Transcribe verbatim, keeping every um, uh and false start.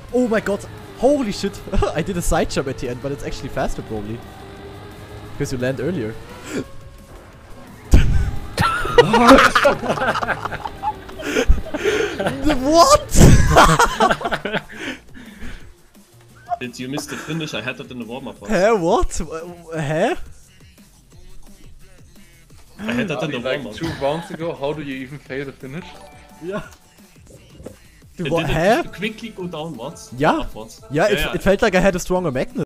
Oh my god. Holy shit. I did a side jump at the end, but it's actually faster probably. Because you land earlier. What? Did you miss the finish? I had that in the warm-up. Hä, what? Hä? I had that in the like warm-up. two rounds ago, how do you even fail the finish? Ja. Du, Did wa- it hä? quickly go downwards? Ja. Upwards? Ja, it, yeah. it felt like I had a stronger magnet.